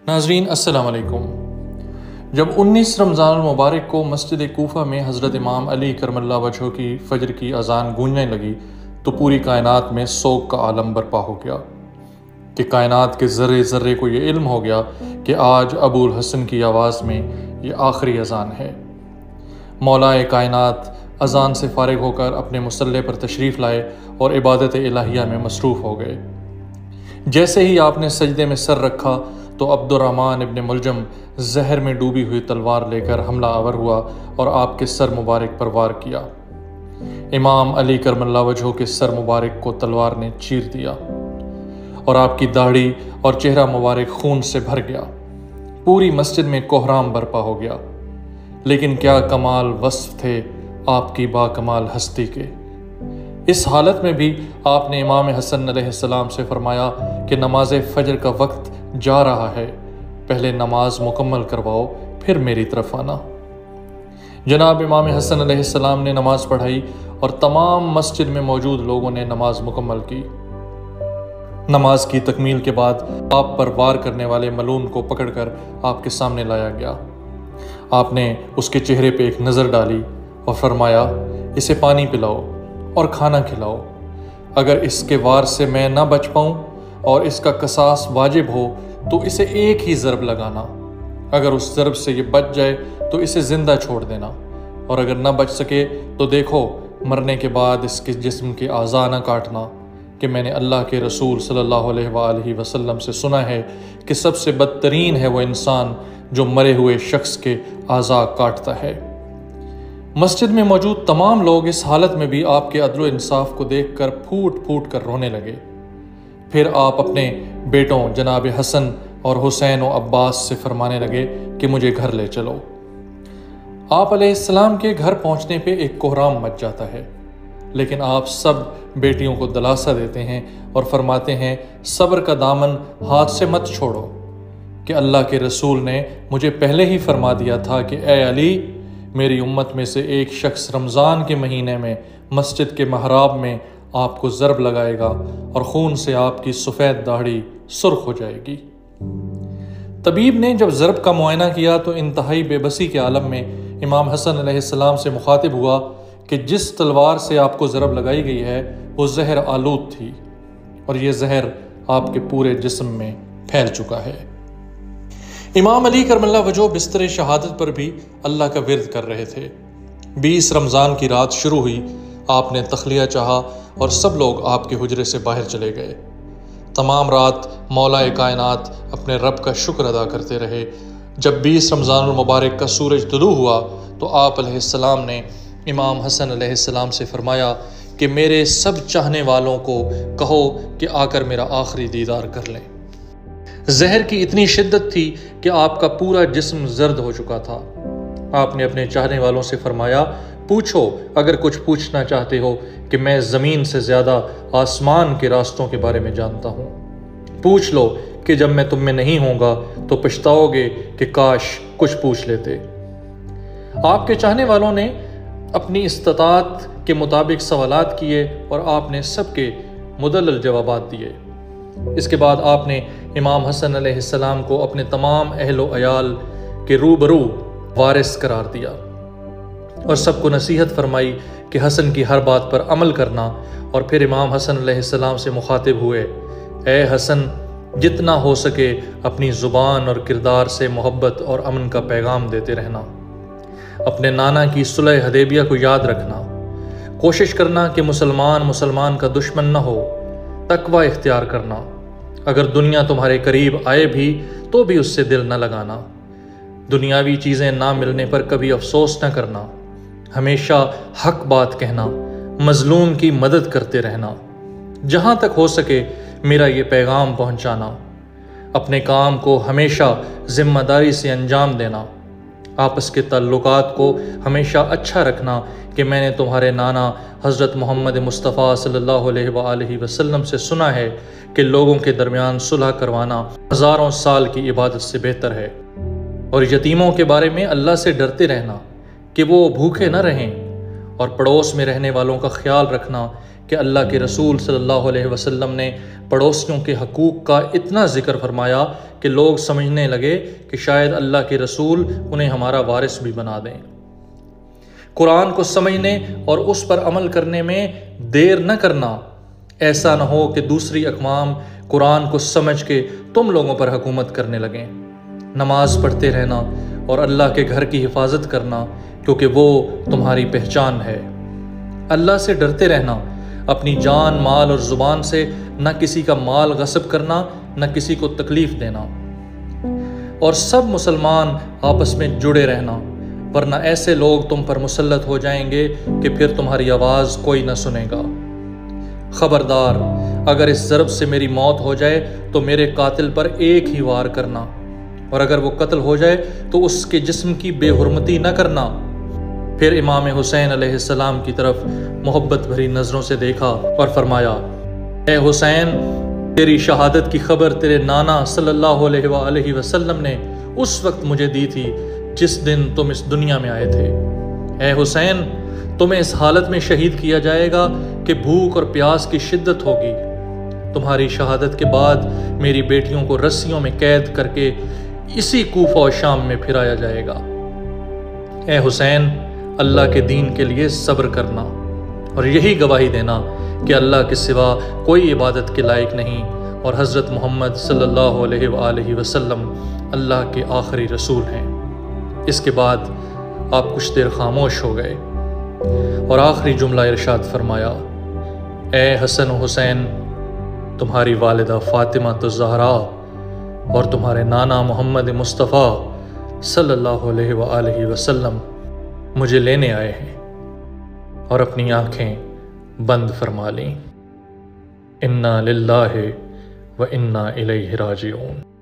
ناظرین السلام علیکم۔ جب 19 رمضان المبارک کو مسجد کوفہ میں حضرت امام علی کرم اللہ وجہہ کی فجر کی اذان گونجنے لگی تو پوری کائنات میں سوگ کا عالم برپا ہو گیا کہ کائنات کے ذرے ذرے کو یہ علم ہو گیا کہ آج ابو الحسن کی آواز میں یہ آخری اذان ہے۔ مولائے کائنات اذان سے فارغ ہو کر اپنے مصلی پر تشریف لائے اور عبادت الہیہ میں مصروف ہو گئے۔ جیسے ہی آپ نے سجدے میں سر رکھا تو عبد الرحمن ابن ملجم زہر میں ڈوبی ہوئی تلوار لے کر حملہ آور ہوا اور آپ کے سر مبارک پر وار کیا۔ امام علی کرم اللہ وجہہ کے سر مبارک کو تلوار نے چیر دیا اور آپ کی داڑھی اور چہرہ مبارک خون سے بھر گیا۔ پوری مسجد میں کوہرام برپا ہو گیا۔ لیکن کیا کمال وصف تھے آپ کی با کمال ہستی کے۔ اس حالت میں بھی آپ نے امام حسن علیہ السلام سے فرمایا کہ نماز فجر کا وقت جا رہا ہے، پہلے نماز مکمل کرواؤ پھر میری طرف آنا۔ جناب امام حسن علیہ السلام نے نماز پڑھائی اور تمام مسجد میں موجود لوگوں نے نماز مکمل کی۔ نماز کی تکمیل کے بعد آپ پر وار کرنے والے ملعون کو پکڑ کر آپ کے سامنے لایا گیا۔ آپ نے اس کے چہرے پہ ایک نظر ڈالی اور فرمایا، اسے پانی پلاؤ اور کھانا کھلاؤ۔ اگر اس کے وار سے میں نہ بچ پاؤں اور اس کا قصاص واجب ہو تو اسے ایک ہی ضرب لگانا، اگر اس ضرب سے یہ بچ جائے تو اسے زندہ چھوڑ دینا، اور اگر نہ بچ سکے تو دیکھو مرنے کے بعد اس کے جسم کے اعضاء نہ کاٹنا، کہ میں نے اللہ کے رسول صلی اللہ علیہ وآلہ وسلم سے سنا ہے کہ سب سے بدترین ہے وہ انسان جو مرے ہوئے شخص کے اعضاء کاٹتا ہے۔ مسجد میں موجود تمام لوگ اس حالت میں بھی آپ کے عدل و انصاف کو دیکھ کر پھوٹ پھوٹ کر رونے لگے۔ پھر آپ اپنے بیٹوں جناب حسن اور حسین و عباس سے فرمانے لگے کہ مجھے گھر لے چلو۔ آپ علیہ السلام کے گھر پہنچنے پہ ایک کوہرام مچ جاتا ہے، لیکن آپ سب بیٹیوں کو دلاسا دیتے ہیں اور فرماتے ہیں صبر کا دامن ہاتھ سے مت چھوڑو، کہ اللہ کے رسول نے مجھے پہلے ہی فرما دیا تھا کہ اے علی، میری امت میں سے ایک شخص رمضان کے مہینے میں مسجد کے محراب میں آپ کو ضرب لگائے گا اور خون سے آپ کی سفید داڑھی سرخ ہو جائے گی۔ طبیب نے جب ضرب کا معائنہ کیا تو انتہائی بے بسی کے عالم میں امام حسن علیہ السلام سے مخاطب ہوا کہ جس تلوار سے آپ کو ضرب لگائی گئی ہے وہ زہر آلود تھی، اور یہ زہر آپ کے پورے جسم میں پھیل چکا ہے۔ امام علی کرم اللہ وجہہ بستر شہادت پر بھی اللہ کا ورد کر رہے تھے۔ 20 رمضان کی رات شروع ہوئی، آپ نے تخلیہ چاہا اور سب لوگ آپ کے حجرے سے باہر چلے گئے۔ تمام رات مولائے کائنات اپنے رب کا شکر ادا کرتے رہے۔ جب 20 رمضان المبارک کا سورج طلوع ہوا تو آپ علیہ السلام نے امام حسن علیہ السلام سے فرمایا کہ میرے سب چاہنے والوں کو کہو کہ آ کر میرا آخری دیدار کر لیں۔ زہر کی اتنی شدت تھی کہ آپ کا پورا جسم زرد ہو چکا تھا۔ آپ نے اپنے چاہنے والوں سے فرمایا، پوچھو اگر کچھ پوچھنا چاہتے ہو کہ میں زمین سے زیادہ آسمان کے راستوں کے بارے میں جانتا ہوں۔ پوچھ لو کہ جب میں تم میں نہیں ہوں گا تو پچھتاؤ گے کہ کاش کچھ پوچھ لیتے۔ آپ کے چاہنے والوں نے اپنی استطاعت کے مطابق سوالات کیے اور آپ نے سب کے مدلل جوابات دیے۔ اس کے بعد آپ نے امام حسن علیہ السلام کو اپنے تمام اہل و عیال کے روبرو وارث قرار دیا اور سب کو نصیحت فرمائی کہ حسن کی ہر بات پر عمل کرنا، اور پھر امام حسن علیہ السلام سے مخاطب ہوئے، اے حسن، جتنا ہو سکے اپنی زبان اور کردار سے محبت اور امن کا پیغام دیتے رہنا، اپنے نانا کی صلح حدیبیہ کو یاد رکھنا، کوشش کرنا کہ مسلمان کا دشمن نہ ہو، تقوی اختیار کرنا، اگر دنیا تمہارے قریب آئے بھی تو بھی اس سے دل نہ لگانا، دنیاوی چیزیں نہ ملنے پر کبھی افسوس نہ کرنا، ہمیشہ حق بات کہنا، مظلوم کی مدد کرتے رہنا، جہاں تک ہو سکے میرا یہ پیغام پہنچانا، اپنے کام کو ہمیشہ ذمہ داری سے انجام دینا، آپس کے تعلقات کو ہمیشہ اچھا رکھنا، کہ میں نے تمہارے نانا حضرت محمد مصطفیٰ صلی اللہ علیہ وآلہ وسلم سے سنا ہے کہ لوگوں کے درمیان صلح کروانا ہزاروں سال کی عبادت سے بہتر ہے، اور یتیموں کے بارے میں اللہ سے ڈرتے رہنا کہ وہ بھوکے نہ رہیں، اور پڑوس میں رہنے والوں کا خیال رکھنا کہ اللہ کے رسول صلی اللہ علیہ وسلم نے پڑوسیوں کے حقوق کا اتنا ذکر فرمایا کہ لوگ سمجھنے لگے کہ شاید اللہ کے رسول انہیں ہمارا وارث بھی بنا دیں۔ قرآن کو سمجھنے اور اس پر عمل کرنے میں دیر نہ کرنا، ایسا نہ ہو کہ دوسری اقوام قرآن کو سمجھ کے تم لوگوں پر حکومت کرنے لگیں۔ نماز پڑھتے رہنا اور اللہ کے گھر کی حفاظت کرنا، کیونکہ وہ تمہاری پہچان ہے۔ اللہ سے ڈرتے رہنا، اپنی جان، مال اور زبان سے نہ کسی کا مال غصب کرنا، نہ کسی کو تکلیف دینا، اور سب مسلمان آپس میں جڑے رہنا، ورنہ ایسے لوگ تم پر مسلط ہو جائیں گے کہ پھر تمہاری آواز کوئی نہ سنے گا۔ خبردار، اگر اس ضرب سے میری موت ہو جائے تو میرے قاتل پر ایک ہی وار کرنا، اور اگر وہ قتل ہو جائے تو اس کے جسم کی بے حرمتی نہ کرنا۔ پھر امام حسین علیہ السلام کی طرف محبت بھری نظروں سے دیکھا اور فرمایا، اے حسین، تیری شہادت کی خبر تیرے نانا صلی اللہ علیہ وآلہ وسلم نے اس وقت مجھے دی تھی جس دن تم اس دنیا میں آئے تھے۔ اے حسین، تمہیں اس حالت میں شہید کیا جائے گا کہ بھوک اور پیاس کی شدت ہوگی۔ تمہاری شہادت کے بعد میری بیٹیوں کو رسیوں میں قید کر کے اسی کوفہ و شام میں پھرایا جائے گا۔ اے حسین، اللہ کے دین کے لیے صبر کرنا اور یہی گواہی دینا کہ اللہ کے سوا کوئی عبادت کے لائق نہیں، اور حضرت محمد صلی اللہ علیہ وآلہ وسلم اللہ کے آخری رسول ہیں۔ اس کے بعد آپ کچھ دیر خاموش ہو گئے اور آخری جملہ ارشاد فرمایا، اے حسن و حسین، تمہاری والدہ فاطمہ الزہراء اور تمہارے نانا محمد مصطفیٰ صلی اللہ علیہ وآلہ وسلم مجھے لینے آئے ہیں، اور اپنی آنکھیں بند فرما لیں۔ انا للہ و انا الیہ راجعون۔